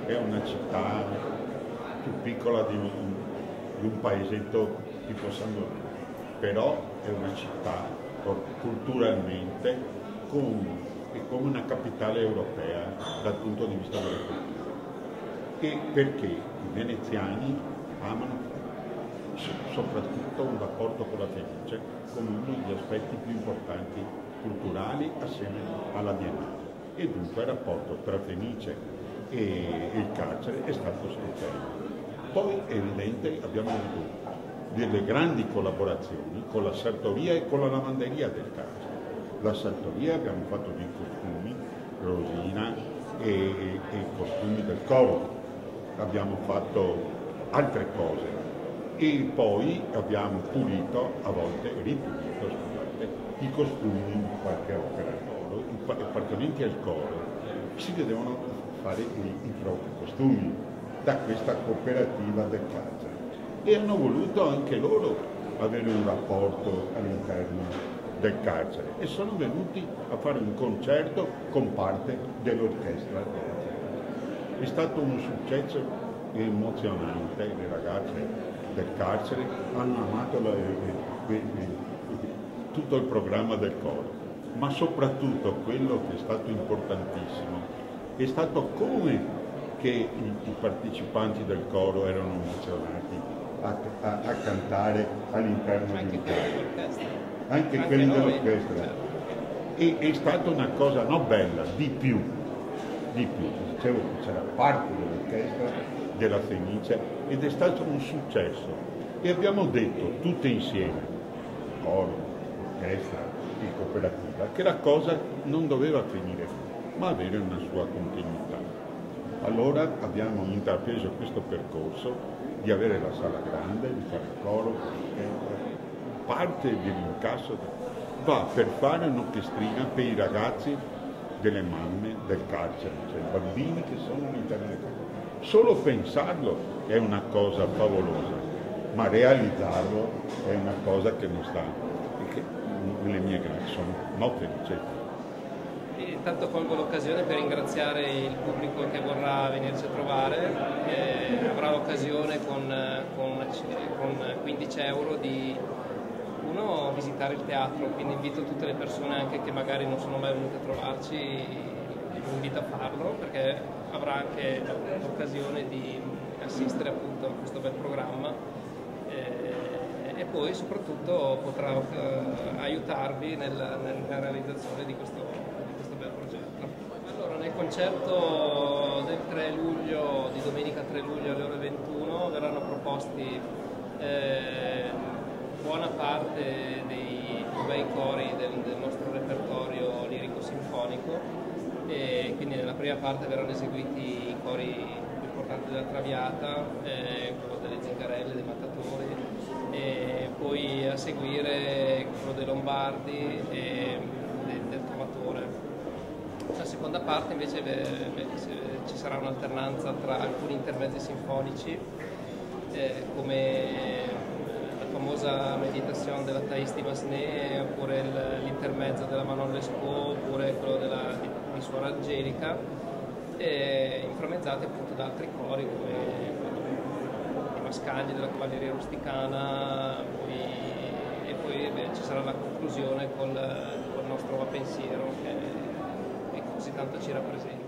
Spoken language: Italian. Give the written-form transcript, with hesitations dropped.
è una città più piccola di un paesetto tipo San Lorenzo, però è una città culturalmente è come una capitale europea dal punto di vista della cultura. E perché i veneziani amano soprattutto un rapporto con la Fenice come uno degli aspetti più importanti culturali assieme alla Biennale. E dunque il rapporto tra Fenice e il carcere è stato stupendo. Poi è evidente abbiamo avuto delle grandi collaborazioni con la sartoria e con la lavanderia del carcere. La sartoria abbiamo fatto dei costumi, Rosina e i costumi del coro, abbiamo fatto altre cose e poi abbiamo pulito, a volte ripulito, scusate, i costumi di qualche opera al coro, i appartenenti al coro si devono fare i propri costumi da questa cooperativa del carcere e hanno voluto anche loro avere un rapporto all'interno del carcere e sono venuti a fare un concerto con parte dell'orchestra. È stato un successo emozionante, le ragazze del carcere hanno amato tutto il programma del coro, ma soprattutto quello che è stato importantissimo è stato come che i partecipanti del coro erano emozionati a cantare all'interno di un carcere. Anche quelli dell'orchestra. È stata una cosa non bella, di più. Dicevo che c'era parte dell'orchestra della Fenice ed è stato un successo. E abbiamo detto tutte insieme, coro, orchestra e cooperativa, che la cosa non doveva finire, ma avere una sua continuità. Allora abbiamo intrapreso questo percorso di avere la sala grande, di fare il coro, parte dell'incasso va per fare un'orchestrina per i ragazzi delle mamme del carcere, cioè i bambini che sono all'interno del carcere. Solo pensarlo è una cosa favolosa, ma realizzarlo è una cosa che non sta, e che nelle mie grandi sono non felice. Intanto colgo l'occasione per ringraziare il pubblico che vorrà venirci a trovare, avrà l'occasione con 15 euro di visitare il teatro, quindi invito tutte le persone anche che magari non sono mai venute a trovarci, invito a farlo perché avrà anche l'occasione di assistere appunto a questo bel programma e poi soprattutto potrà aiutarvi nella realizzazione di questo bel progetto. Allora, nel concerto del 3 luglio, di domenica 3 luglio alle ore 21 verranno proposti buona parte dei più bei cori del nostro repertorio lirico-sinfonico e quindi nella prima parte verranno eseguiti i cori più importanti della Traviata, quello delle Zingarelle, dei Mattatori, e poi a seguire quello dei Lombardi e del Trovatore. La seconda parte invece ci sarà un'alternanza tra alcuni intermezzi sinfonici come la famosa Meditation della Thais di Massenet, oppure l'intermezzo della Manon Lescaut, oppure quello di Suor Angelica, inframmezzati appunto da altri cori come i Mascagni della Cavalleria Rusticana, e poi ci sarà la conclusione col nostro Va Pensiero che così tanto ci rappresenta.